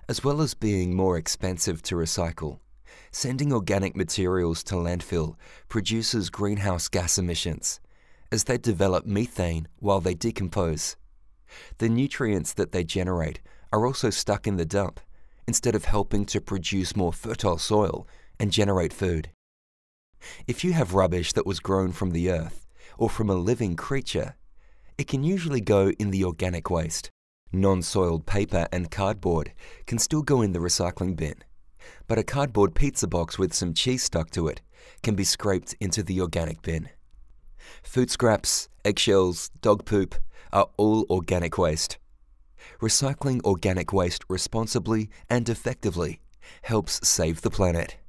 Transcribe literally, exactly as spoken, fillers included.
As well as being more expensive to recycle, sending organic materials to landfill produces greenhouse gas emissions, as they develop methane while they decompose. The nutrients that they generate are also stuck in the dump, instead of helping to produce more fertile soil and generate food. If you have rubbish that was grown from the earth or from a living creature, it can usually go in the organic waste. Non-soiled paper and cardboard can still go in the recycling bin, but a cardboard pizza box with some cheese stuck to it can be scraped into the organic bin. Food scraps, eggshells, dog poop are all organic waste. Recycling organic waste responsibly and effectively helps save the planet.